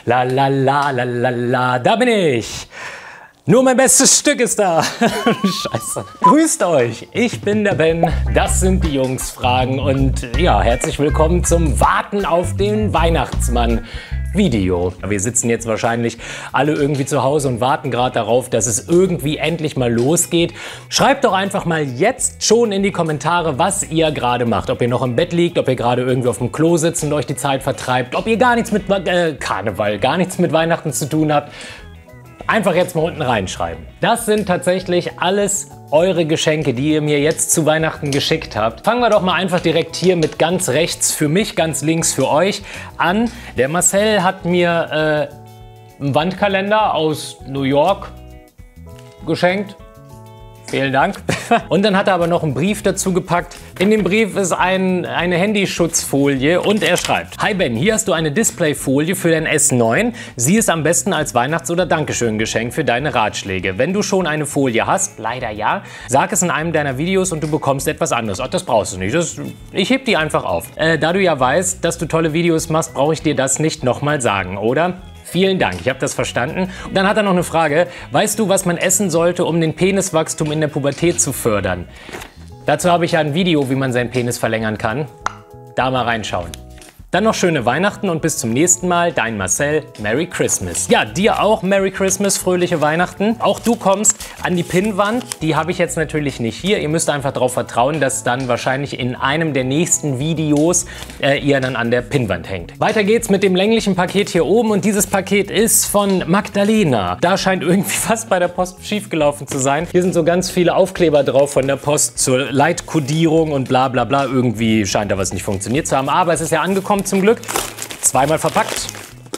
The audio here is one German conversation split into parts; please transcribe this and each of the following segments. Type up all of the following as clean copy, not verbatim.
La la la la la la, da bin ich. Nur mein bestes Stück ist da. Scheiße. Grüßt euch, ich bin der Ben, das sind die Jungsfragen und ja, herzlich willkommen zum Warten auf den Weihnachtsmann Video. Wir sitzen jetzt wahrscheinlich alle irgendwie zu Hause und warten gerade darauf, dass es irgendwie endlich mal losgeht. Schreibt doch einfach mal jetzt schon in die Kommentare, was ihr gerade macht. Ob ihr noch im Bett liegt, ob ihr gerade irgendwie auf dem Klo sitzt und euch die Zeit vertreibt, ob ihr gar nichts mit Karneval, gar nichts mit Weihnachten zu tun habt. Einfach jetzt mal unten reinschreiben. Das sind tatsächlich alles eure Geschenke, die ihr mir jetzt zu Weihnachten geschickt habt. Fangen wir doch mal einfach direkt hier mit ganz rechts für mich, ganz links für euch an. Der Marcel hat mir einen Wandkalender aus New York geschenkt. Vielen Dank. Und dann hat er aber noch einen Brief dazu gepackt. In dem Brief ist eine Handyschutzfolie und er schreibt: Hi Ben, hier hast du eine Displayfolie für dein S9. Sieh es am besten als Weihnachts- oder Dankeschön-Geschenk für deine Ratschläge. Wenn du schon eine Folie hast, leider ja, sag es in einem deiner Videos und du bekommst etwas anderes. Ach, das brauchst du nicht. Ich heb die einfach auf. Da du ja weißt, dass du tolle Videos machst, brauche ich dir das nicht nochmal sagen, oder? Vielen Dank, ich habe das verstanden. Und dann hat er noch eine Frage. Weißt du, was man essen sollte, um den Peniswachstum in der Pubertät zu fördern? Dazu habe ich ja ein Video, wie man seinen Penis verlängern kann. Da mal reinschauen. Dann noch schöne Weihnachten und bis zum nächsten Mal. Dein Marcel, Merry Christmas. Ja, dir auch Merry Christmas, fröhliche Weihnachten. Auch du kommst an die Pinnwand. Die habe ich jetzt natürlich nicht hier. Ihr müsst einfach darauf vertrauen, dass dann wahrscheinlich in einem der nächsten Videos ihr dann an der Pinnwand hängt. Weiter geht's mit dem länglichen Paket hier oben und dieses Paket ist von Magdalena. Da scheint irgendwie was bei der Post schiefgelaufen zu sein. Hier sind so ganz viele Aufkleber drauf von der Post zur Leitkodierung und bla bla bla. Irgendwie scheint da was nicht funktioniert zu haben, aber es ist ja angekommen zum Glück. Zweimal verpackt.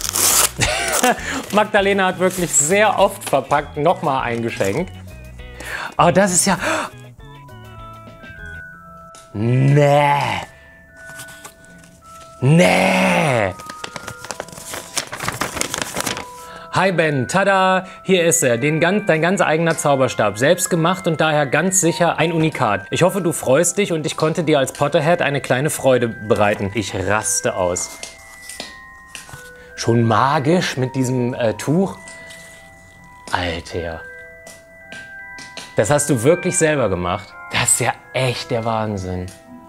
Magdalena hat wirklich sehr oft verpackt. Nochmal ein Geschenk. Aber das ist ja... Nee. Nee. Hi Ben, tada, hier ist er, dein ganz eigener Zauberstab, selbst gemacht und daher ganz sicher ein Unikat. Ich hoffe, du freust dich und ich konnte dir als Potterhead eine kleine Freude bereiten. Ich raste aus. Schon magisch mit diesem Tuch? Alter. Das hast du wirklich selber gemacht? Das ist ja echt der Wahnsinn.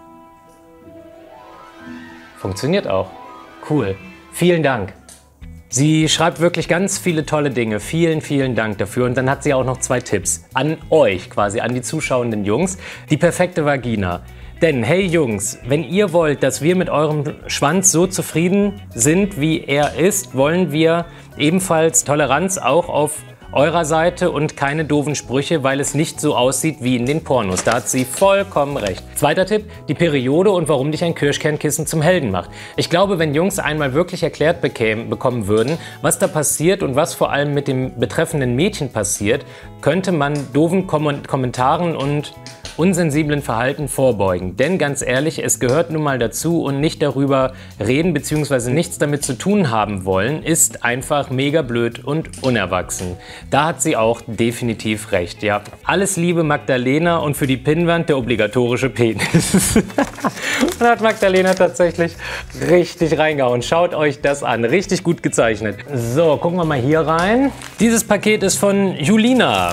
Funktioniert auch. Cool. Vielen Dank. Sie schreibt wirklich ganz viele tolle Dinge. Vielen, vielen Dank dafür. Und dann hat sie auch noch 2 Tipps an euch, quasi an die zuschauenden Jungs. Die perfekte Vagina. Denn, hey Jungs, wenn ihr wollt, dass wir mit eurem Schwanz so zufrieden sind, wie er ist, wollen wir ebenfalls Toleranz auch auf eurer Seite und keine doofen Sprüche, weil es nicht so aussieht wie in den Pornos. Da hat sie vollkommen recht. Zweiter Tipp, die Periode und warum dich ein Kirschkernkissen zum Helden macht. Ich glaube, wenn Jungs einmal wirklich erklärt bekommen würden, was da passiert und was vor allem mit dem betreffenden Mädchen passiert, könnte man doofen Kommentaren und unsensiblen Verhalten vorbeugen. Denn ganz ehrlich, es gehört nun mal dazu und nicht darüber reden bzw. nichts damit zu tun haben wollen, ist einfach mega blöd und unerwachsen. Da hat sie auch definitiv recht, ja. Alles Liebe Magdalena und für die Pinnwand der obligatorische Penis. Und hat Magdalena tatsächlich richtig reingehauen. Schaut euch das an, richtig gut gezeichnet. So, gucken wir mal hier rein. Dieses Paket ist von Julina.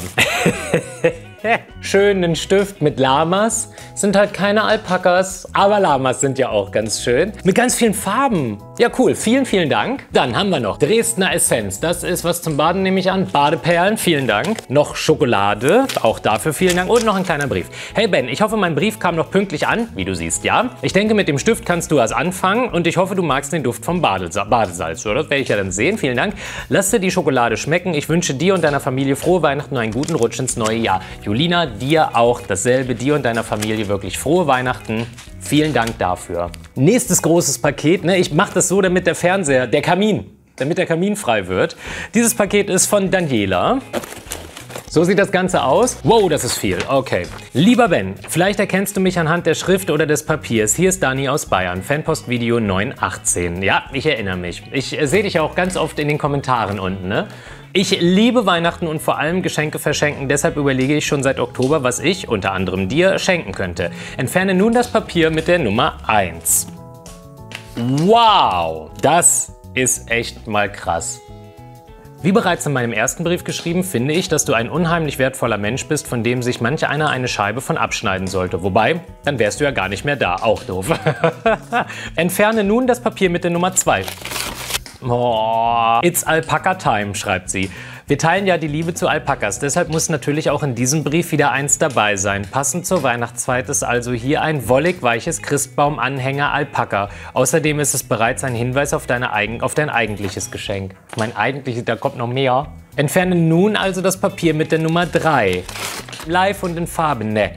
Schönen Stift mit Lamas. Sind halt keine Alpakas, aber Lamas sind ja auch ganz schön. Mit ganz vielen Farben. Ja, cool. Vielen, vielen Dank. Dann haben wir noch Dresdner Essenz. Das ist was zum Baden, nehme ich an. Badeperlen. Vielen Dank. Noch Schokolade. Auch dafür vielen Dank. Und noch ein kleiner Brief. Hey Ben, ich hoffe, mein Brief kam noch pünktlich an. Wie du siehst, ja. Ich denke, mit dem Stift kannst du was anfangen. Und ich hoffe, du magst den Duft vom Badesalz. So, das werde ich ja dann sehen. Vielen Dank. Lass dir die Schokolade schmecken. Ich wünsche dir und deiner Familie frohe Weihnachten und einen guten Rutsch ins neue Jahr. Julina, dir auch dasselbe. Dir und deiner Familie wirklich frohe Weihnachten. Vielen Dank dafür. Nächstes großes Paket. Ne? Ich mache das so, damit der Kamin frei wird. Dieses Paket ist von Daniela. So sieht das Ganze aus. Wow, das ist viel. Okay. Lieber Ben, vielleicht erkennst du mich anhand der Schrift oder des Papiers. Hier ist Dani aus Bayern. Fanpost-Video 918. Ja, ich erinnere mich. Ich sehe dich auch ganz oft in den Kommentaren unten, ne? Ich liebe Weihnachten und vor allem Geschenke verschenken, deshalb überlege ich schon seit Oktober, was ich, unter anderem dir, schenken könnte. Entferne nun das Papier mit der Nummer 1. Wow, das ist echt mal krass. Wie bereits in meinem ersten Brief geschrieben, finde ich, dass du ein unheimlich wertvoller Mensch bist, von dem sich manch einer eine Scheibe von abschneiden sollte. Wobei, dann wärst du ja gar nicht mehr da. Auch doof. Entferne nun das Papier mit der Nummer 2. Oh, it's Alpaca time, schreibt sie. Wir teilen ja die Liebe zu Alpakas, deshalb muss natürlich auch in diesem Brief wieder eins dabei sein. Passend zur Weihnachtszeit ist also hier ein wollig weiches Christbaum-Anhänger Alpaka. Außerdem ist es bereits ein Hinweis auf dein eigentliches Geschenk. Mein eigentliches, da kommt noch mehr. Entferne nun also das Papier mit der Nummer 3. Live und in Farbe, ne.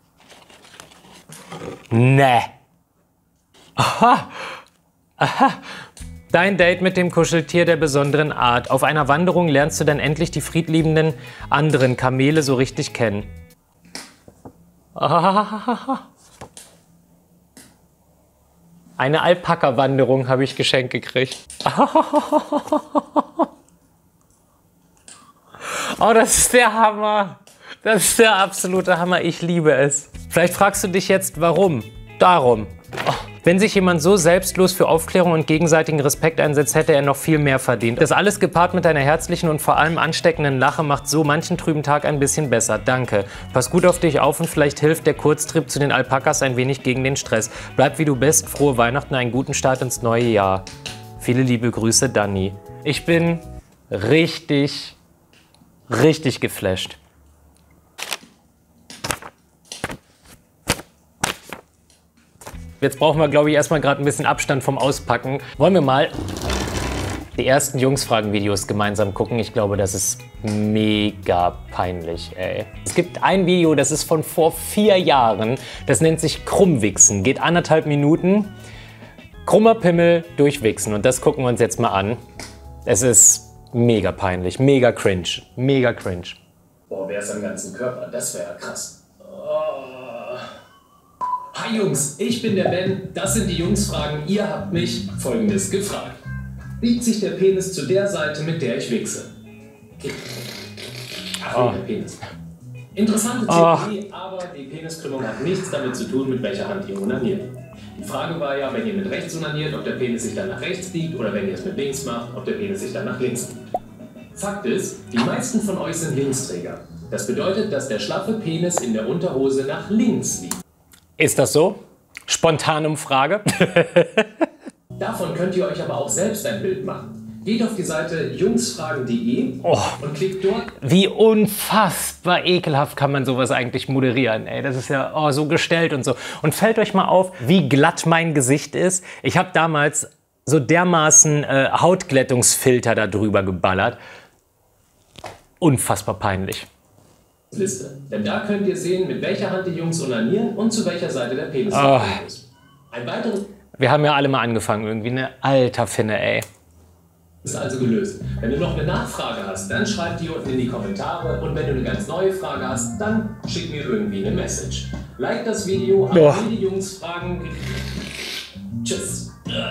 Ne. Aha. Aha. Dein Date mit dem Kuscheltier der besonderen Art. Auf einer Wanderung lernst du dann endlich die friedliebenden anderen Kamele so richtig kennen. Eine Alpaka-Wanderung habe ich geschenkt gekriegt. Oh, das ist der Hammer. Das ist der absolute Hammer. Ich liebe es. Vielleicht fragst du dich jetzt, warum? Darum. Oh. Wenn sich jemand so selbstlos für Aufklärung und gegenseitigen Respekt einsetzt, hätte er noch viel mehr verdient. Das alles gepaart mit einer herzlichen und vor allem ansteckenden Lache macht so manchen trüben Tag ein bisschen besser. Danke. Pass gut auf dich auf und vielleicht hilft der Kurztrip zu den Alpakas ein wenig gegen den Stress. Bleib wie du bist, frohe Weihnachten, einen guten Start ins neue Jahr. Viele liebe Grüße, Dani. Ich bin richtig geflasht. Jetzt brauchen wir, glaube ich, erstmal gerade ein bisschen Abstand vom Auspacken. Wollen wir mal die ersten Jungsfragen-Videos gemeinsam gucken? Ich glaube, das ist mega peinlich, ey. Es gibt ein Video, das ist von vor 4 Jahren. Das nennt sich Krummwichsen. Geht 1,5 Minuten. Krummer Pimmel durch Wichsen. Und das gucken wir uns jetzt mal an. Es ist mega peinlich, mega cringe, mega cringe. Boah, wär's am ganzen Körper, das wäre ja krass. Hi Jungs, ich bin der Ben, das sind die Jungsfragen. Ihr habt mich Folgendes gefragt. Biegt sich der Penis zu der Seite, mit der ich wichse? Ach, der Penis. Interessante Theorie, aber die Peniskrümmung hat nichts damit zu tun, mit welcher Hand ihr onaniert. Die Frage war ja, wenn ihr mit rechts onaniert, ob der Penis sich dann nach rechts biegt oder wenn ihr es mit links macht, ob der Penis sich dann nach links biegt. Fakt ist, die meisten von euch sind Linksträger. Das bedeutet, dass der schlaffe Penis in der Unterhose nach links liegt. Ist das so? Spontane Frage. Davon könnt ihr euch aber auch selbst ein Bild machen. Geht auf die Seite jungsfragen.de und klickt dort. Wie unfassbar ekelhaft kann man sowas eigentlich moderieren, ey. Das ist ja so gestellt und so. Und fällt euch mal auf, wie glatt mein Gesicht ist. Ich habe damals so dermaßen Hautglättungsfilter da drüber geballert. Unfassbar peinlich. Liste. Denn da könnt ihr sehen, mit welcher Hand die Jungs onanieren und zu welcher Seite der Penis ist. Ein weiteres. Wir haben ja alle mal angefangen irgendwie, ne? Alter Finne, ey. Ist also gelöst. Wenn du noch eine Nachfrage hast, dann schreib die unten in die Kommentare. Und wenn du eine ganz neue Frage hast, dann schick mir irgendwie eine Message. Like das Video, abonniere die Jungsfragen. Tschüss.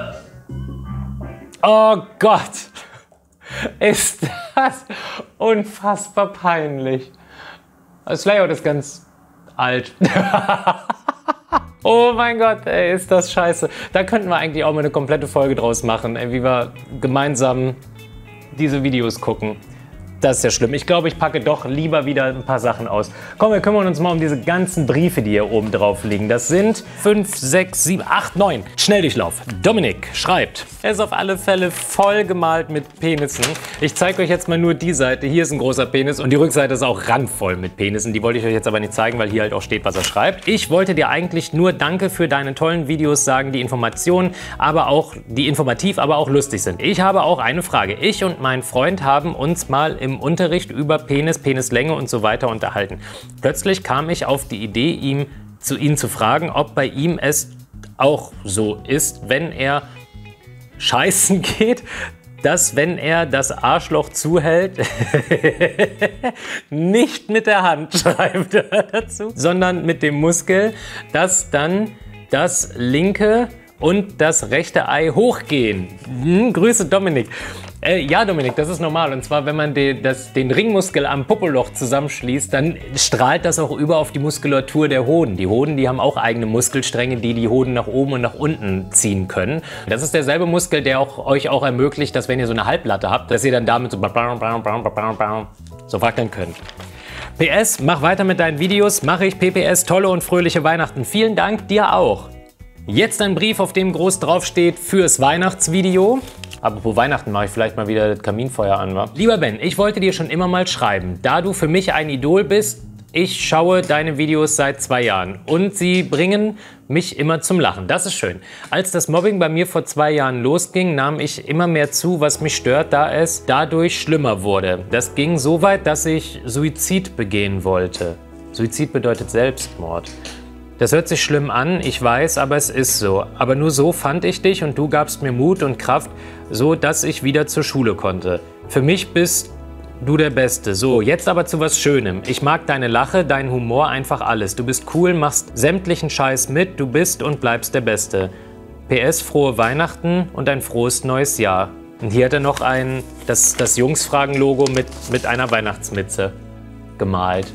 Oh Gott. Ist das unfassbar peinlich. Das Layout ist ganz alt. Oh mein Gott, ey, ist das scheiße. Da könnten wir eigentlich auch mal eine komplette Folge draus machen, ey, wie wir gemeinsam diese Videos gucken. Das ist ja schlimm. Ich glaube, ich packe doch lieber wieder ein paar Sachen aus. Komm, wir kümmern uns mal um diese ganzen Briefe, die hier oben drauf liegen. Das sind 5, 6, 7, 8, 9. Schnelldurchlauf. Dominik schreibt. Er ist auf alle Fälle voll gemalt mit Penissen. Ich zeige euch jetzt mal nur die Seite. Hier ist ein großer Penis und die Rückseite ist auch randvoll mit Penissen. Die wollte ich euch jetzt aber nicht zeigen, weil hier halt auch steht, was er schreibt. Ich wollte dir eigentlich nur Danke für deine tollen Videos sagen, die informativ, aber auch lustig sind. Ich habe auch eine Frage. Ich und mein Freund haben uns mal im Unterricht über Penis, Penislänge und so weiter unterhalten. Plötzlich kam ich auf die Idee, ihn zu fragen, ob bei ihm es auch so ist, wenn er scheißen geht, dass wenn er das Arschloch zuhält, nicht mit der Hand, schreibt er dazu, sondern mit dem Muskel, dass dann das linke und das rechte Ei hochgehen. Grüße Dominik. Ja, Dominik, das ist normal. Und zwar, wenn man den Ringmuskel am Popoloch zusammenschließt, dann strahlt das auch über auf die Muskulatur der Hoden. Die Hoden, die haben auch eigene Muskelstränge, die die Hoden nach oben und nach unten ziehen können. Das ist derselbe Muskel, der euch auch ermöglicht, dass wenn ihr so eine Halblatte habt, dass ihr dann damit so wackeln könnt. PS, mach weiter mit deinen Videos. Mache ich. PPS, tolle und fröhliche Weihnachten. Vielen Dank, dir auch. Jetzt ein Brief, auf dem groß drauf steht, fürs Weihnachtsvideo. Apropos Weihnachten, mache ich vielleicht mal wieder das Kaminfeuer an, wa? Lieber Ben, ich wollte dir schon immer mal schreiben, da du für mich ein Idol bist. Ich schaue deine Videos seit 2 Jahren und sie bringen mich immer zum Lachen. Das ist schön. Als das Mobbing bei mir vor 2 Jahren losging, nahm ich immer mehr zu, was mich stört, da es dadurch schlimmer wurde. Das ging so weit, dass ich Suizid begehen wollte. Suizid bedeutet Selbstmord. Das hört sich schlimm an, ich weiß, aber es ist so. Aber nur so fand ich dich und du gabst mir Mut und Kraft, so dass ich wieder zur Schule konnte. Für mich bist du der Beste. So, jetzt aber zu was Schönem. Ich mag deine Lache, deinen Humor, einfach alles. Du bist cool, machst sämtlichen Scheiß mit, du bist und bleibst der Beste. PS, frohe Weihnachten und ein frohes neues Jahr. Und hier hat er noch das Jungsfragen-Logo mit einer Weihnachtsmütze gemalt.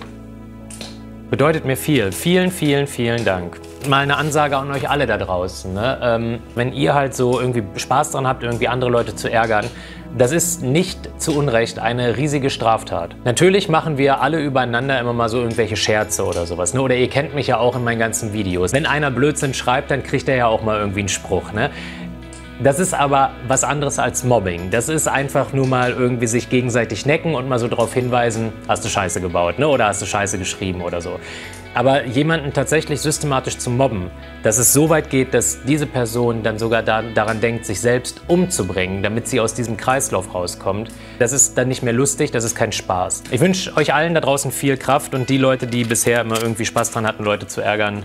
Bedeutet mir viel. Vielen, vielen, vielen Dank. Mal eine Ansage an euch alle da draußen. Ne? Wenn ihr halt so irgendwie Spaß dran habt, irgendwie andere Leute zu ärgern, das ist nicht zu Unrecht eine riesige Straftat. Natürlich machen wir alle übereinander immer mal so irgendwelche Scherze oder sowas. Ne? Oder ihr kennt mich ja auch in meinen ganzen Videos. Wenn einer Blödsinn schreibt, dann kriegt er ja auch mal irgendwie einen Spruch. Ne? Das ist aber was anderes als Mobbing. Das ist einfach nur mal irgendwie sich gegenseitig necken und mal so darauf hinweisen, hast du Scheiße gebaut, ne? Oder hast du Scheiße geschrieben oder so. Aber jemanden tatsächlich systematisch zu mobben, dass es so weit geht, dass diese Person dann sogar daran denkt, sich selbst umzubringen, damit sie aus diesem Kreislauf rauskommt, das ist dann nicht mehr lustig, das ist kein Spaß. Ich wünsche euch allen da draußen viel Kraft und die Leute, die bisher immer irgendwie Spaß dran hatten, Leute zu ärgern,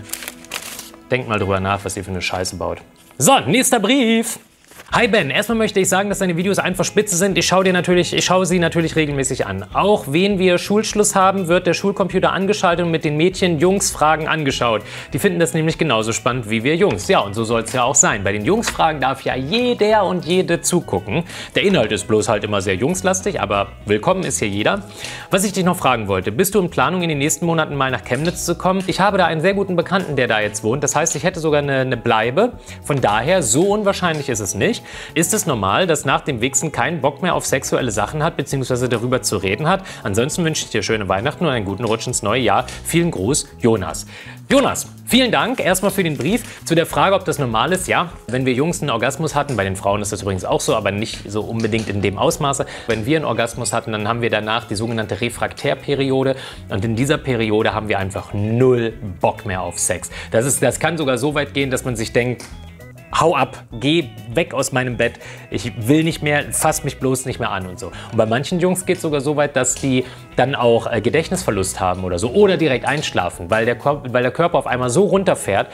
denkt mal drüber nach, was ihr für eine Scheiße baut. So, nächster Brief. Hi Ben, erstmal möchte ich sagen, dass deine Videos einfach spitze sind. Ich schaue sie natürlich regelmäßig an. Auch wenn wir Schulschluss haben, wird der Schulcomputer angeschaltet und mit den Mädchen Jungsfragen angeschaut. Die finden das nämlich genauso spannend wie wir Jungs. Ja, und so soll es ja auch sein. Bei den Jungsfragen darf ja jeder und jede zugucken. Der Inhalt ist bloß halt immer sehr jungslastig, aber willkommen ist hier jeder. Was ich dich noch fragen wollte, bist du in Planung, in den nächsten Monaten mal nach Chemnitz zu kommen? Ich habe da einen sehr guten Bekannten, der da jetzt wohnt. Das heißt, ich hätte sogar eine Bleibe. Von daher, so unwahrscheinlich ist es nicht. Ist es normal, dass nach dem Wichsen keinen Bock mehr auf sexuelle Sachen hat, beziehungsweise darüber zu reden hat? Ansonsten wünsche ich dir schöne Weihnachten und einen guten Rutsch ins neue Jahr. Vielen Gruß, Jonas. Jonas, vielen Dank erstmal für den Brief. Zu der Frage, ob das normal ist, ja. Wenn wir Jungs einen Orgasmus hatten, bei den Frauen ist das übrigens auch so, aber nicht so unbedingt in dem Ausmaße. Wenn wir einen Orgasmus hatten, dann haben wir danach die sogenannte Refraktärperiode. Und in dieser Periode haben wir einfach null Bock mehr auf Sex. Das kann sogar so weit gehen, dass man sich denkt, hau ab, geh weg aus meinem Bett, ich will nicht mehr, fass mich bloß nicht mehr an und so. Und bei manchen Jungs geht es sogar so weit, dass die dann auch Gedächtnisverlust haben oder so oder direkt einschlafen, weil der Körper auf einmal so runterfährt,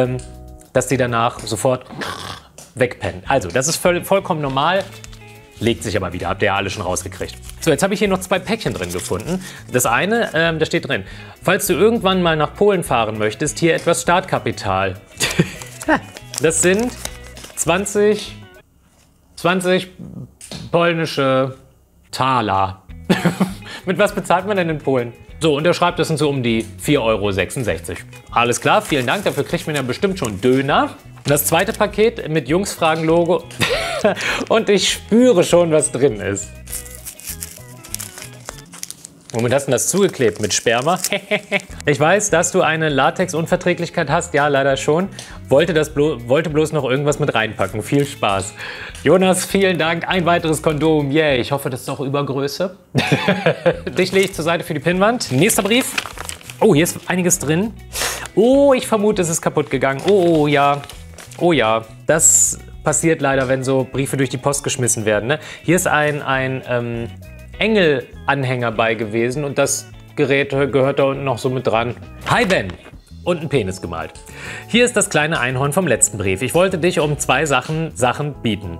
dass die danach sofort wegpennen. Also das ist vollkommen normal, legt sich aber wieder, habt ihr ja alle schon rausgekriegt. So, jetzt habe ich hier noch 2 Päckchen drin gefunden. Das eine, da steht drin, falls du irgendwann mal nach Polen fahren möchtest, hier etwas Startkapital. Das sind 20 polnische Taler. Mit was bezahlt man denn in Polen? So, und er schreibt, das sind so um die 4,66 €. Alles klar, vielen Dank, dafür kriegt man ja bestimmt schon Döner. Das zweite Paket mit Jungsfragen-Logo. Und ich spüre schon, was drin ist. Womit hast du das zugeklebt? Mit Sperma? Ich weiß, dass du eine Latex-Unverträglichkeit hast. Ja, leider schon. Wollte bloß noch irgendwas mit reinpacken. Viel Spaß. Jonas, vielen Dank. Ein weiteres Kondom. Yeah, ich hoffe, das ist auch Übergröße. Dich lege ich zur Seite für die Pinnwand. Nächster Brief. Oh, hier ist einiges drin. Oh, ich vermute, es ist kaputt gegangen. Oh, ja. Oh ja. Das passiert leider, wenn so Briefe durch die Post geschmissen werden. Ne? Hier ist ein Engel-Anhänger bei gewesen und das Gerät gehört da unten noch so mit dran. Hi Ben! Und ein Penis gemalt. Hier ist das kleine Einhorn vom letzten Brief. Ich wollte dich um 2 Sachen bieten.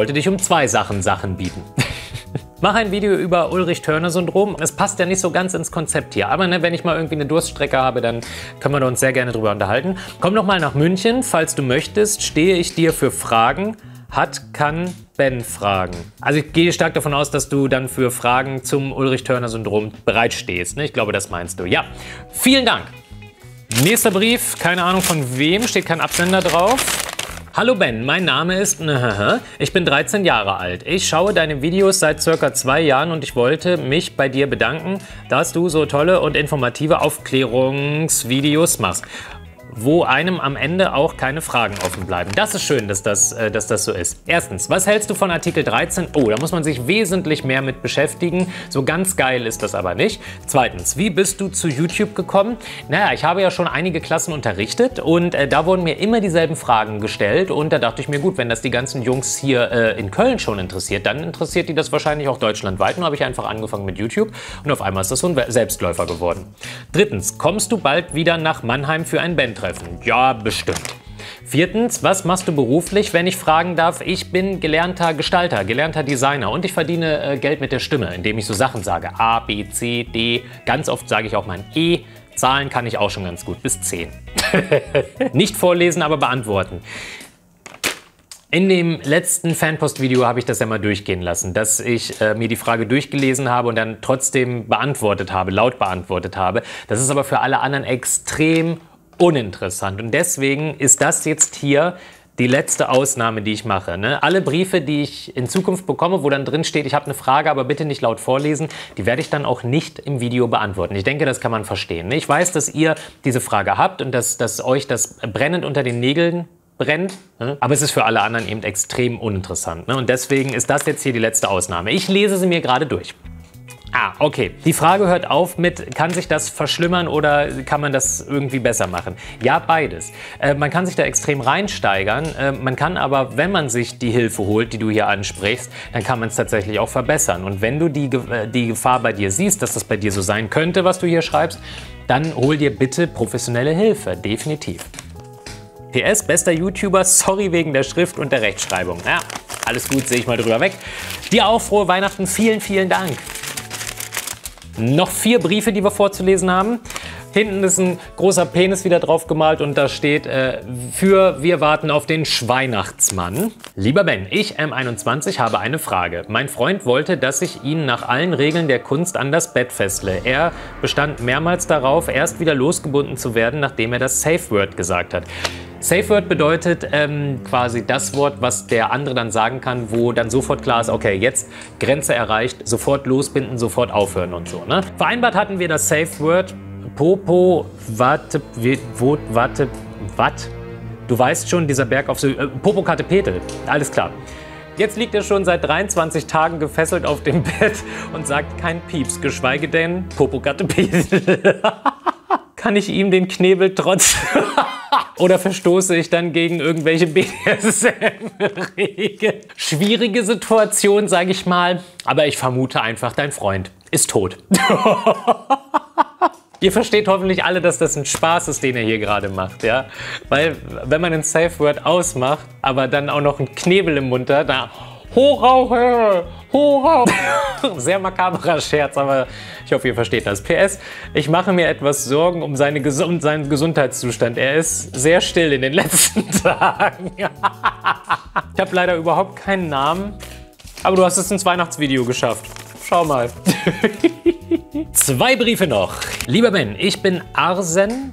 Mach ein Video über Ulrich-Törne-Syndrom. Es passt ja nicht so ganz ins Konzept hier. Aber ne, wenn ich mal irgendwie eine Durststrecke habe, dann können wir uns sehr gerne drüber unterhalten. Komm noch mal nach München. Falls du möchtest, stehe ich dir für Fragen. hat, kann Ben fragen. Also ich gehe stark davon aus, dass du dann für Fragen zum Ulrich-Törner-Syndrom bereitstehst. Ne? Ich glaube, das meinst du. Ja, vielen Dank. Nächster Brief, keine Ahnung von wem, steht kein Absender drauf. Hallo Ben, mein Name ist ich bin 13 Jahre alt. Ich schaue deine Videos seit circa 2 Jahren und ich wollte mich bei dir bedanken, dass du so tolle und informative Aufklärungsvideos machst, wo einem am Ende auch keine Fragen offen bleiben. Das ist schön, dass das so ist. Erstens, was hältst du von Artikel 13? Oh, da muss man sich wesentlich mehr mit beschäftigen. So ganz geil ist das aber nicht. Zweitens, wie bist du zu YouTube gekommen? Naja, ich habe ja schon einige Klassen unterrichtet und da wurden mir immer dieselben Fragen gestellt und da dachte ich mir, gut, wenn das die ganzen Jungs hier in Köln schon interessiert, dann interessiert die das wahrscheinlich auch deutschlandweit. Und habe ich einfach angefangen mit YouTube und auf einmal ist das so ein Selbstläufer geworden. Drittens, kommst du bald wieder nach Mannheim für ein Bandtreffen? Ja, bestimmt. Viertens, was machst du beruflich, wenn ich fragen darf? Ich bin gelernter Gestalter, gelernter Designer und ich verdiene Geld mit der Stimme, indem ich so Sachen sage. A, B, C, D. Ganz oft sage ich auch mein E. Zahlen kann ich auch schon ganz gut, bis 10. Nicht vorlesen, aber beantworten. In dem letzten Fanpost-Video habe ich das ja mal durchgehen lassen, dass ich mir die Frage durchgelesen habe und dann trotzdem beantwortet habe, laut beantwortet habe. Das ist aber für alle anderen extrem uninteressant und deswegen ist das jetzt hier die letzte Ausnahme, die ich mache. Ne? Alle Briefe, die ich in Zukunft bekomme, wo dann drin steht, ich habe eine Frage, aber bitte nicht laut vorlesen, die werde ich dann auch nicht im Video beantworten. Ich denke, das kann man verstehen. Ne? Ich weiß, dass ihr diese Frage habt und dass euch das brennend unter den Nägeln brennt, ne? Aber es ist für alle anderen eben extrem uninteressant. Ne? Und deswegen ist das jetzt hier die letzte Ausnahme. Ich lese sie mir gerade durch. Ah, okay. Die Frage hört auf mit, kann sich das verschlimmern oder kann man das irgendwie besser machen? Ja, beides. Man kann sich da extrem reinsteigern. Man kann aber, wenn man sich die Hilfe holt, die du hier ansprichst, dann kann man es tatsächlich auch verbessern. Und wenn du die Gefahr bei dir siehst, dass das bei dir so sein könnte, was du hier schreibst, dann hol dir bitte professionelle Hilfe. Definitiv. PS, bester YouTuber, sorry wegen der Schrift und der Rechtschreibung. Ja, alles gut, sehe ich mal drüber weg. Dir auch frohe Weihnachten. Vielen, vielen Dank. Noch 4 Briefe, die wir vorzulesen haben. Hinten ist ein großer Penis wieder drauf gemalt und da steht wir warten auf den Schweinachtsmann. Lieber Ben, ich M21 habe eine Frage. Mein Freund wollte, dass ich ihn nach allen Regeln der Kunst an das Bett fessle. Er bestand mehrmals darauf, erst wieder losgebunden zu werden, nachdem er das Safe Word gesagt hat. Safe Word bedeutet quasi das Wort, was der andere dann sagen kann, wo dann sofort klar ist, okay, jetzt Grenze erreicht, sofort losbinden, sofort aufhören und so. Ne? Vereinbart hatten wir das Safe Word Popo, warte, wat? Du weißt schon, dieser Berg auf Popocatépetl, alles klar. Jetzt liegt er schon seit 23 Tagen gefesselt auf dem Bett und sagt kein Pieps, geschweige denn Popocatépetl. Kann ich ihm den Knebel trotzdem... Oder verstoße ich dann gegen irgendwelche BDSM-Regeln? Schwierige Situation, sage ich mal. Aber ich vermute einfach, dein Freund ist tot. Ihr versteht hoffentlich alle, dass das ein Spaß ist, den er hier gerade macht, ja? Weil, wenn man ein Safe Word ausmacht, aber dann auch noch einen Knebel im Mund hat, da... Hurra, hurra! Sehr makaberer Scherz, aber ich hoffe, ihr versteht das. PS, ich mache mir etwas Sorgen um seinen Gesundheitszustand. Er ist sehr still in den letzten Tagen. Ich habe leider überhaupt keinen Namen, aber du hast es ins Weihnachtsvideo geschafft. Schau mal. 2 Briefe noch. Lieber Ben, ich bin Arsen,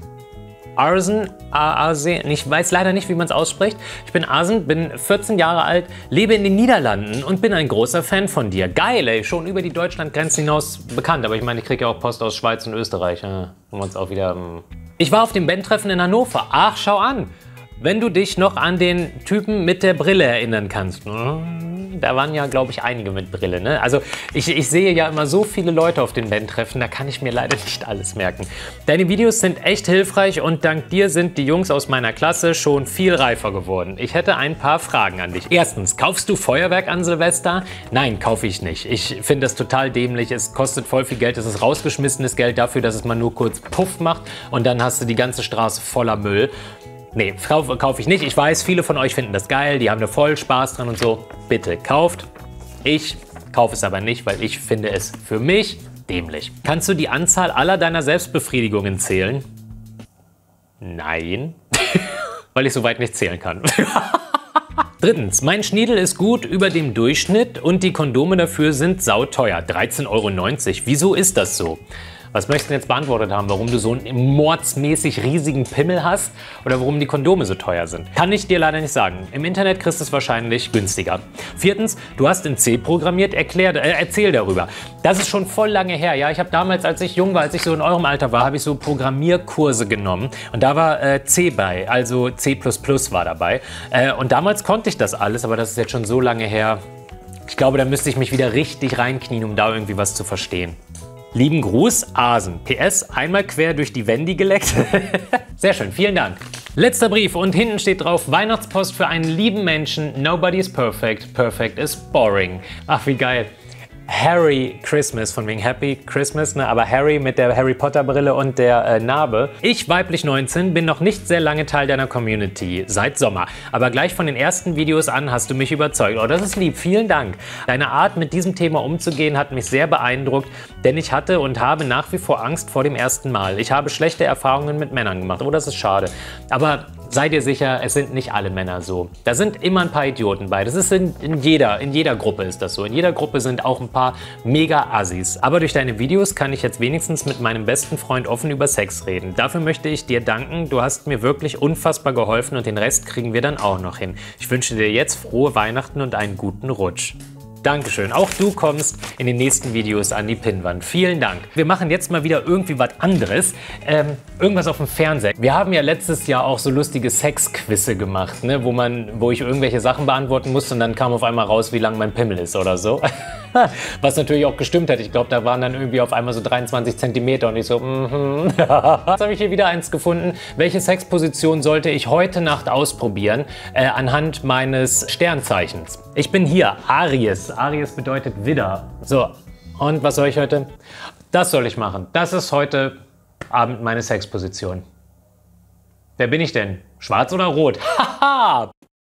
ich weiß leider nicht, wie man es ausspricht. Ich bin Arsen, bin 14 Jahre alt, lebe in den Niederlanden und bin ein großer Fan von dir. Geil, ey, schon über die Deutschlandgrenzen hinaus bekannt. Aber ich meine, ich kriege ja auch Post aus Schweiz und Österreich. Uns auch wieder, Ich war auf dem Bandtreffen in Hannover. Ach, schau an. Wenn du dich noch an den Typen mit der Brille erinnern kannst. Da waren ja, glaube ich, einige mit Brille. Ne? Also ich sehe ja immer so viele Leute auf den Bandtreffen, da kann ich mir leider nicht alles merken. Deine Videos sind echt hilfreich und dank dir sind die Jungs aus meiner Klasse schon viel reifer geworden. Ich hätte ein paar Fragen an dich. Erstens, kaufst du Feuerwerk an Silvester? Nein, kaufe ich nicht. Ich finde das total dämlich. Es kostet voll viel Geld. Es ist rausgeschmissenes Geld dafür, dass es mal nur kurz Puff macht und dann hast du die ganze Straße voller Müll. Nee, kaufe ich nicht. Ich weiß, viele von euch finden das geil, die haben da voll Spaß dran und so. Bitte kauft. Ich kaufe es aber nicht, weil ich finde es für mich dämlich. Kannst du die Anzahl aller deiner Selbstbefriedigungen zählen? Nein, weil ich soweit nicht zählen kann. Drittens, mein Schniedel ist gut über dem Durchschnitt und die Kondome dafür sind sauteuer. 13,90 €. Wieso ist das so? Was möchtest du denn jetzt beantwortet haben? Warum du so einen mordsmäßig riesigen Pimmel hast oder warum die Kondome so teuer sind? Kann ich dir leider nicht sagen. Im Internet kriegst du es wahrscheinlich günstiger. Viertens, du hast in C programmiert, erzähl darüber. Das ist schon voll lange her. Ja, ich habe damals, als ich jung war, als ich so in eurem Alter war, habe ich so Programmierkurse genommen und da war C bei, also C++ war dabei. Und damals konnte ich das alles, aber das ist jetzt schon so lange her. Ich glaube, da müsste ich mich wieder richtig reinknien, um da irgendwie was zu verstehen. Lieben Gruß, Asen. PS, einmal quer durch die Wendy geleckt. Sehr schön, vielen Dank. Letzter Brief und hinten steht drauf, Weihnachtspost für einen lieben Menschen. Nobody is perfect, perfect is boring. Ach, wie geil. Harry Christmas, von wegen Happy Christmas, ne? Aber Harry mit der Harry Potter Brille und der Narbe. Ich, weiblich 19, bin noch nicht sehr lange Teil deiner Community, seit Sommer. Aber gleich von den ersten Videos an hast du mich überzeugt. Oh, das ist lieb, vielen Dank. Deine Art, mit diesem Thema umzugehen, hat mich sehr beeindruckt, denn ich hatte und habe nach wie vor Angst vor dem ersten Mal. Ich habe schlechte Erfahrungen mit Männern gemacht. Oh, das ist schade. Aber sei dir sicher, es sind nicht alle Männer so. Da sind immer ein paar Idioten bei. Das ist in jeder Gruppe ist das so. In jeder Gruppe sind auch ein paar mega Assis. Aber durch deine Videos kann ich jetzt wenigstens mit meinem besten Freund offen über Sex reden. Dafür möchte ich dir danken. Du hast mir wirklich unfassbar geholfen und den Rest kriegen wir dann auch noch hin. Ich wünsche dir jetzt frohe Weihnachten und einen guten Rutsch. Dankeschön. Auch du kommst in den nächsten Videos an die Pinnwand. Vielen Dank. Wir machen jetzt mal wieder irgendwie was anderes. Irgendwas auf dem Fernseher. Wir haben ja letztes Jahr auch so lustige Sexquizze gemacht, ne? wo ich irgendwelche Sachen beantworten musste und dann kam auf einmal raus, wie lang mein Pimmel ist oder so. Was natürlich auch gestimmt hat. Ich glaube, da waren dann irgendwie auf einmal so 23 Zentimeter und ich so, Jetzt habe ich hier wieder eins gefunden. Welche Sexposition sollte ich heute Nacht ausprobieren anhand meines Sternzeichens? Ich bin hier, Aries. Aries bedeutet Widder. So, und was soll ich heute? Das soll ich machen. Das ist heute Abend meine Sexposition. Wer bin ich denn? Schwarz oder rot? Haha!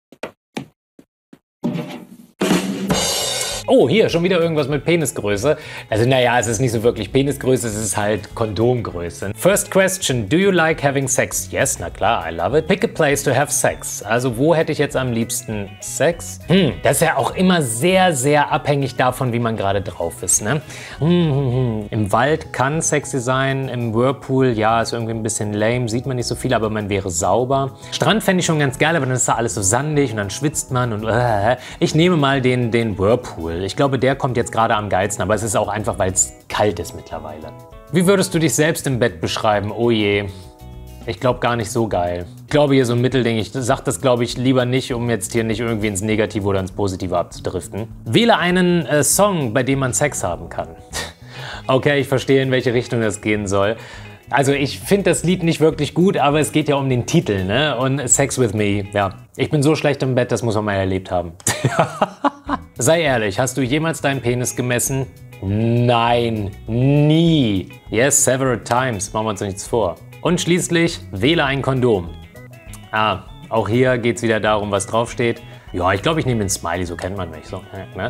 Oh, hier, schon wieder irgendwas mit Penisgröße. Also naja, es ist nicht so wirklich Penisgröße, es ist halt Kondomgröße. First question, do you like having sex? Yes, na klar, I love it. Pick a place to have sex. Also wo hätte ich jetzt am liebsten Sex? Das ist ja auch immer sehr, sehr abhängig davon, wie man gerade drauf ist, ne? Im Wald kann sexy sein, im Whirlpool, ja, ist irgendwie ein bisschen lame, sieht man nicht so viel, aber man wäre sauber. Strand fände ich schon ganz geil, aber dann ist da alles so sandig und dann schwitzt man und ich nehme mal den Whirlpool. Ich glaube, der kommt jetzt gerade am geilsten, aber es ist auch einfach, weil es kalt ist mittlerweile. Wie würdest du dich selbst im Bett beschreiben? Oh je. Ich glaube gar nicht so geil. Ich glaube hier so ein Mittelding. Ich sage das, glaube ich, lieber nicht, um jetzt hier nicht irgendwie ins Negative oder ins Positive abzudriften. Wähle einen Song, bei dem man Sex haben kann. Okay, ich verstehe, in welche Richtung das gehen soll. Also ich finde das Lied nicht wirklich gut, aber es geht ja um den Titel, ne? Und Sex with Me, ja. Ich bin so schlecht im Bett, das muss man mal erlebt haben. Sei ehrlich, hast du jemals deinen Penis gemessen? Nein, nie. Yes, several times, machen wir uns nichts vor. Und schließlich, wähle ein Kondom. Auch hier geht es wieder darum, was draufsteht. Ja, ich glaube, ich nehme den Smiley, so kennt man mich. So, ne?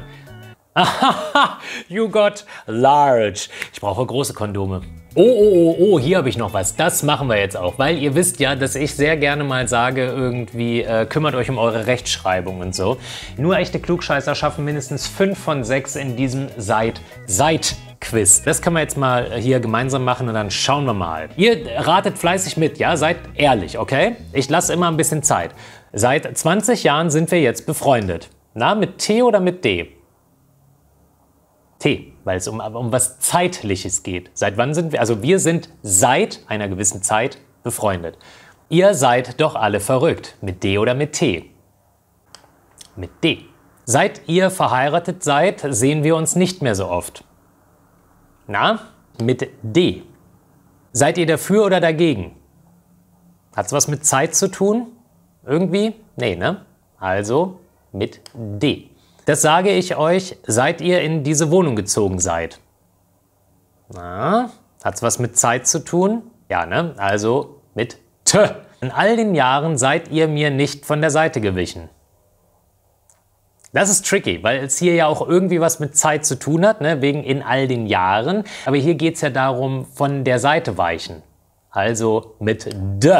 You got large. Ich brauche große Kondome. Oh, hier habe ich noch was. Das machen wir jetzt auch, weil ihr wisst ja, dass ich sehr gerne mal sage, irgendwie kümmert euch um eure Rechtschreibung und so. Nur echte Klugscheißer schaffen mindestens 5 von 6 in diesem Seit-Quiz. Das können wir jetzt mal hier gemeinsam machen und dann schauen wir mal. Ihr ratet fleißig mit, ja? Seid ehrlich, okay? Ich lasse immer ein bisschen Zeit. Seit 20 Jahren sind wir jetzt befreundet. Na, mit T oder mit D? T, weil es um was Zeitliches geht. Seit wann sind wir? Also wir sind seit einer gewissen Zeit befreundet. Ihr seid doch alle verrückt. Mit D oder mit T? Mit D. Seit ihr verheiratet seid, sehen wir uns nicht mehr so oft. Na? Mit D. Seid ihr dafür oder dagegen? Hat's was mit Zeit zu tun? Irgendwie? Nee, ne? Also mit D. Das sage ich euch, seit ihr in diese Wohnung gezogen seid. Na, hat's was mit Zeit zu tun? Ja, ne? Also mit T. In all den Jahren seid ihr mir nicht von der Seite gewichen. Das ist tricky, weil es hier ja auch irgendwie was mit Zeit zu tun hat, ne? Wegen in all den Jahren. Aber hier geht es ja darum, von der Seite weichen. Also mit D.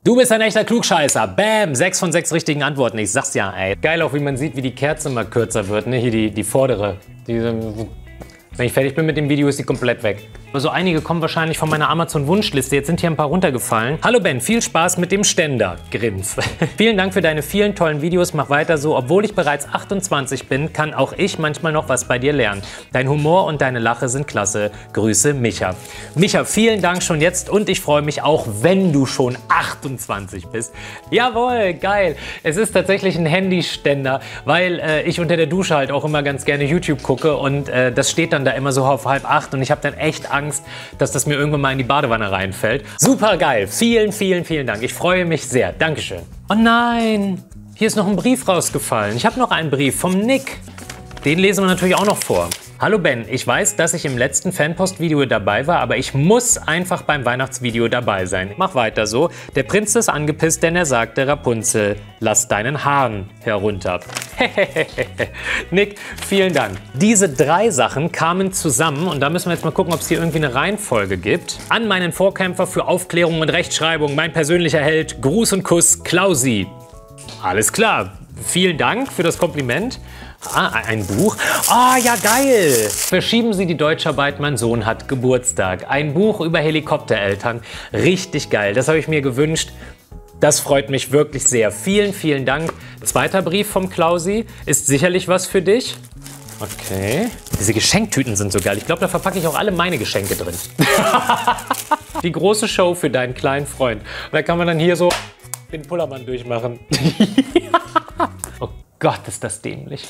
Du bist ein echter Klugscheißer. Bam, 6 von 6 richtigen Antworten. Ich sag's ja, ey. Geil auch, wie man sieht, wie die Kerze mal kürzer wird, ne? Hier die vordere. Wenn ich fertig bin mit dem Video, ist die komplett weg. Also einige kommen wahrscheinlich von meiner Amazon-Wunschliste. Jetzt sind hier ein paar runtergefallen. Hallo Ben, viel Spaß mit dem Ständer. Grins. Vielen Dank für deine vielen tollen Videos. Mach weiter so. Obwohl ich bereits 28 bin, kann auch ich manchmal noch was bei dir lernen. Dein Humor und deine Lache sind klasse. Grüße, Micha. Micha, vielen Dank schon jetzt und ich freue mich auch, wenn du schon 28 bist. Jawohl, geil. Es ist tatsächlich ein Handyständer, weil ich unter der Dusche halt auch immer ganz gerne YouTube gucke und das steht dann da immer so auf 7:30 und ich habe dann echt Angst, dass das mir irgendwann mal in die Badewanne reinfällt. Super geil. Vielen, vielen, vielen Dank. Ich freue mich sehr. Dankeschön. Oh nein, hier ist noch ein Brief rausgefallen. Ich habe noch einen Brief vom Nick. Den lesen wir natürlich auch noch vor. Hallo Ben, ich weiß, dass ich im letzten Fanpost-Video dabei war, aber ich muss einfach beim Weihnachtsvideo dabei sein. Mach weiter so. Der Prinz ist angepisst, denn er sagte, Rapunzel, lass deinen Hahn herunter. Nick, vielen Dank. Diese 3 Sachen kamen zusammen und da müssen wir jetzt mal gucken, ob es hier irgendwie eine Reihenfolge gibt. An meinen Vorkämpfer für Aufklärung und Rechtschreibung, mein persönlicher Held, Gruß und Kuss, Klausi. Alles klar. Vielen Dank für das Kompliment. Ah, ein Buch. Ah, ja geil. Verschieben Sie die Deutscharbeit, mein Sohn hat Geburtstag. Ein Buch über Helikoptereltern. Richtig geil. Das habe ich mir gewünscht. Das freut mich wirklich sehr. Vielen, vielen Dank. Zweiter Brief vom Klausi. Ist sicherlich was für dich. Okay. Diese Geschenktüten sind so geil. Ich glaube, da verpacke ich auch alle meine Geschenke drin. Die große Show für deinen kleinen Freund. Da kann man dann hier so den Pullermann durchmachen. Oh Gott, ist das dämlich.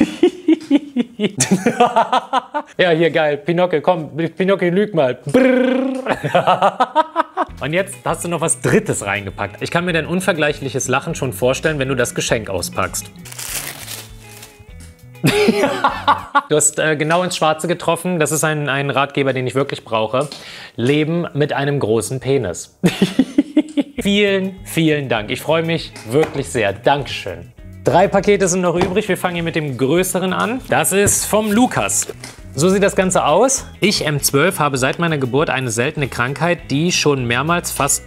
Ja, hier geil. Pinocchio, komm, Pinocchio, lüg mal. Und jetzt hast du noch was Drittes reingepackt. Ich kann mir dein unvergleichliches Lachen schon vorstellen, wenn du das Geschenk auspackst. Du hast genau ins Schwarze getroffen. Das ist ein Ratgeber, den ich wirklich brauche. Leben mit einem großen Penis. Vielen, vielen Dank. Ich freue mich wirklich sehr. Dankeschön. 3 Pakete sind noch übrig. Wir fangen hier mit dem größeren an. Das ist vom Lukas. So sieht das Ganze aus. Ich, M12, habe seit meiner Geburt eine seltene Krankheit, die mich schon mehrmals fast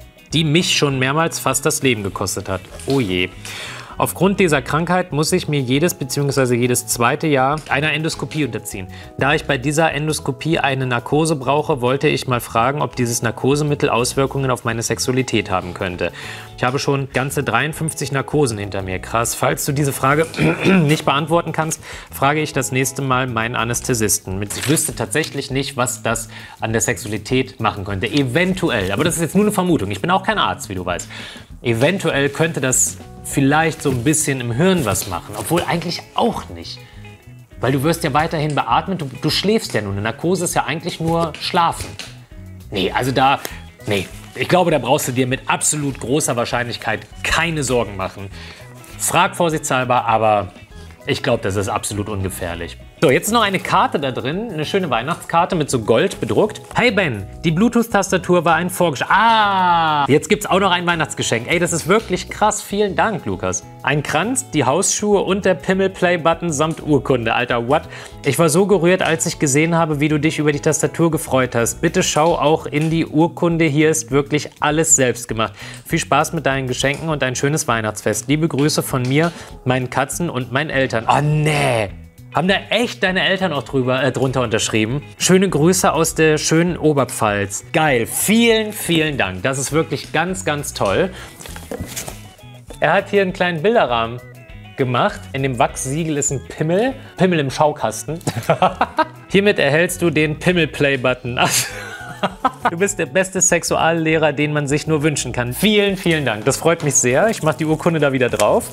das Leben gekostet hat. Oh je. Aufgrund dieser Krankheit muss ich mir jedes bzw. jedes zweite Jahr einer Endoskopie unterziehen. Da ich bei dieser Endoskopie eine Narkose brauche, wollte ich mal fragen, ob dieses Narkosemittel Auswirkungen auf meine Sexualität haben könnte. Ich habe schon ganze 53 Narkosen hinter mir. Krass. Falls du diese Frage nicht beantworten kannst, frage ich das nächste Mal meinen Anästhesisten. Ich wüsste tatsächlich nicht, was das an der Sexualität machen könnte. Eventuell, aber das ist jetzt nur eine Vermutung. Ich bin auch kein Arzt, wie du weißt. Eventuell könnte das vielleicht so ein bisschen im Hirn was machen, obwohl eigentlich auch nicht. Weil du wirst ja weiterhin beatmet, du schläfst ja nur. Eine Narkose ist ja eigentlich nur Schlafen. Nee, also nee. Ich glaube, da brauchst du dir mit absolut großer Wahrscheinlichkeit keine Sorgen machen. Frag vorsichtshalber, aber ich glaube, das ist absolut ungefährlich. So, jetzt ist noch eine Karte da drin, eine schöne Weihnachtskarte mit so Gold bedruckt. Hey Ben, die Bluetooth-Tastatur war ein Vorgeschenk. Ah, jetzt gibt's auch noch ein Weihnachtsgeschenk. Ey, das ist wirklich krass. Vielen Dank, Lukas. Ein Kranz, die Hausschuhe und der Pimmel-Play-Button samt Urkunde. Alter, what? Ich war so gerührt, als ich gesehen habe, wie du dich über die Tastatur gefreut hast. Bitte schau auch in die Urkunde. Hier ist wirklich alles selbst gemacht. Viel Spaß mit deinen Geschenken und ein schönes Weihnachtsfest. Liebe Grüße von mir, meinen Katzen und meinen Eltern. Oh, nee. Haben da echt deine Eltern auch drunter unterschrieben? Schöne Grüße aus der schönen Oberpfalz. Geil, vielen, vielen Dank. Das ist wirklich ganz, ganz toll. Er hat hier einen kleinen Bilderrahmen gemacht. In dem Wachssiegel ist ein Pimmel. Pimmel im Schaukasten. Hiermit erhältst du den Pimmel-Play-Button. Du bist der beste Sexuallehrer, den man sich nur wünschen kann. Vielen, vielen Dank. Das freut mich sehr. Ich mache die Urkunde da wieder drauf.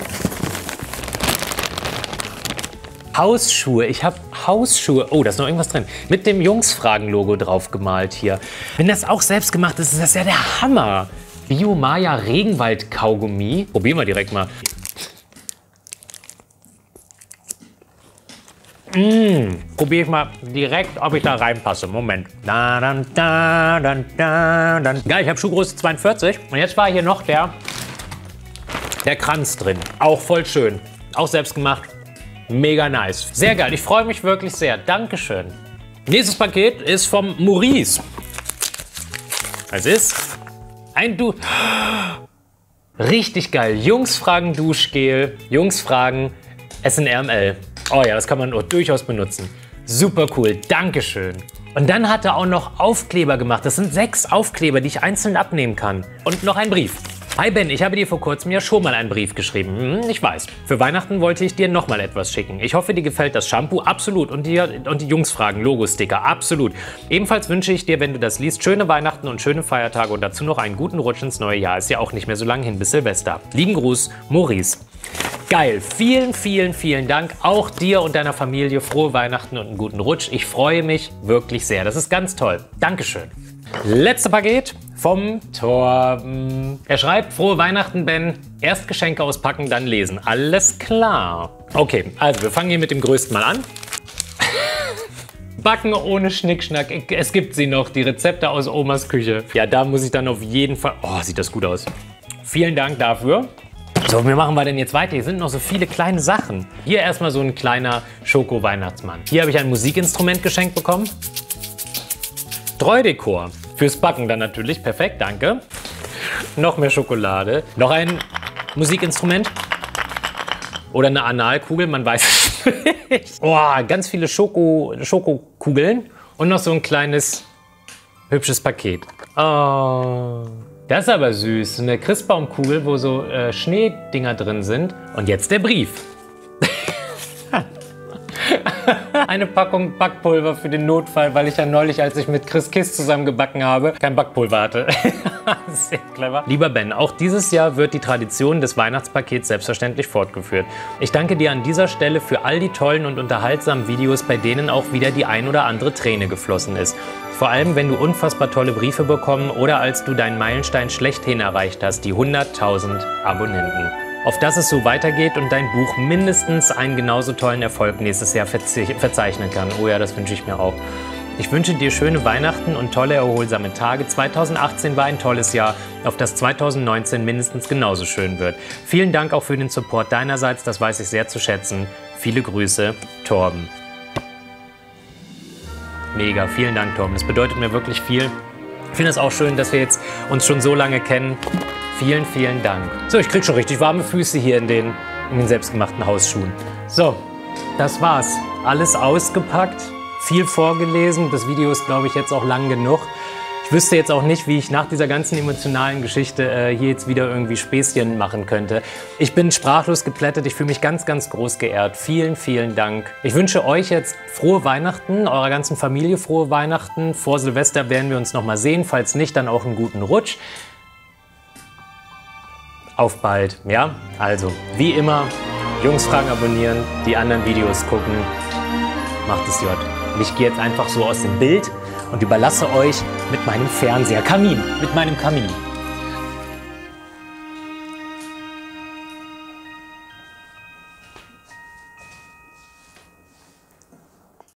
Hausschuhe. Ich habe Hausschuhe. Oh, da ist noch irgendwas drin. Mit dem Jungsfragen-Logo drauf gemalt hier. Wenn das auch selbst gemacht ist, ist das ja der Hammer. Biomaya Regenwald-Kaugummi. Probieren wir direkt mal. Probiere ich mal direkt, ob ich da reinpasse. Moment. Geil, ich habe Schuhgröße 42. Und jetzt war hier noch der Kranz drin. Auch voll schön. Auch selbst gemacht. Mega nice. Sehr geil. Ich freue mich wirklich sehr. Dankeschön. Nächstes Paket ist vom Maurice. Es ist ein Richtig geil. Jungs fragen Duschgel, Jungs fragen SNRML. Oh ja, das kann man durchaus benutzen. Super cool, Dankeschön. Und dann hat er auch noch Aufkleber gemacht. Das sind 6 Aufkleber, die ich einzeln abnehmen kann. Und noch ein Brief. Hi Ben, ich habe dir vor kurzem ja schon mal einen Brief geschrieben. Ich weiß. Für Weihnachten wollte ich dir noch mal etwas schicken. Ich hoffe, dir gefällt das Shampoo. Absolut. Und die Jungs fragen Logo-Sticker. Absolut. Ebenfalls wünsche ich dir, wenn du das liest, schöne Weihnachten und schöne Feiertage und dazu noch einen guten Rutsch ins neue Jahr. Ist ja auch nicht mehr so lange hin bis Silvester. Lieben Gruß, Maurice. Geil, vielen, vielen, vielen Dank. Auch dir und deiner Familie frohe Weihnachten und einen guten Rutsch. Ich freue mich wirklich sehr. Das ist ganz toll. Dankeschön. Letzte Paket vom Torben. Er schreibt, frohe Weihnachten, Ben. Erst Geschenke auspacken, dann lesen. Alles klar. Okay, also wir fangen hier mit dem größten mal an. Backen ohne Schnickschnack. Es gibt sie noch, die Rezepte aus Omas Küche. Ja, da muss ich dann auf jeden Fall... Oh, sieht das gut aus. Vielen Dank dafür. So, wie machen wir denn jetzt weiter? Hier sind noch so viele kleine Sachen. Hier erstmal so ein kleiner Schoko-Weihnachtsmann. Hier habe ich ein Musikinstrument geschenkt bekommen. Streudekor. Fürs Backen dann natürlich. Perfekt, danke. Noch mehr Schokolade. Noch ein Musikinstrument. Oder eine Analkugel, man weiß es nicht. Oh, ganz viele Schokokugeln. Und noch so ein kleines, hübsches Paket. Oh, das ist aber süß. Eine Christbaumkugel, wo so Schneedinger drin sind. Und jetzt der Brief. Eine Packung Backpulver für den Notfall, weil ich ja neulich, als ich mit Chris Kiss zusammen gebacken habe, kein Backpulver hatte. Sehr clever. Lieber Ben, auch dieses Jahr wird die Tradition des Weihnachtspakets selbstverständlich fortgeführt. Ich danke dir an dieser Stelle für all die tollen und unterhaltsamen Videos, bei denen auch wieder die ein oder andere Träne geflossen ist. Vor allem, wenn du unfassbar tolle Briefe bekommen oder als du deinen Meilenstein schlechthin erreicht hast, die 100.000 Abonnenten. Auf dass es so weitergeht und dein Buch mindestens einen genauso tollen Erfolg nächstes Jahr verzeichnen kann. Oh ja, das wünsche ich mir auch. Ich wünsche dir schöne Weihnachten und tolle, erholsame Tage. 2018 war ein tolles Jahr, auf das 2019 mindestens genauso schön wird. Vielen Dank auch für den Support deinerseits, das weiß ich sehr zu schätzen. Viele Grüße, Torben. Mega, vielen Dank, Torben. Das bedeutet mir wirklich viel. Ich finde es auch schön, dass wir jetzt uns schon so lange kennen. Vielen, vielen Dank. So, ich krieg schon richtig warme Füße hier in den selbstgemachten Hausschuhen. So, das war's. Alles ausgepackt, viel vorgelesen. Das Video ist, glaube ich, jetzt auch lang genug. Ich wüsste jetzt auch nicht, wie ich nach dieser ganzen emotionalen Geschichte hier jetzt wieder irgendwie Späßchen machen könnte. Ich bin sprachlos geplättet. Ich fühle mich ganz, ganz groß geehrt. Vielen, vielen Dank. Ich wünsche euch jetzt frohe Weihnachten, eurer ganzen Familie frohe Weihnachten. Vor Silvester werden wir uns noch mal sehen. Falls nicht, dann auch einen guten Rutsch. Auf bald, ja? Also, wie immer, Jungs fragen abonnieren, die anderen Videos gucken. Macht es J. Und ich gehe jetzt einfach so aus dem Bild und überlasse euch mit meinem Fernseher. Mit meinem Kamin.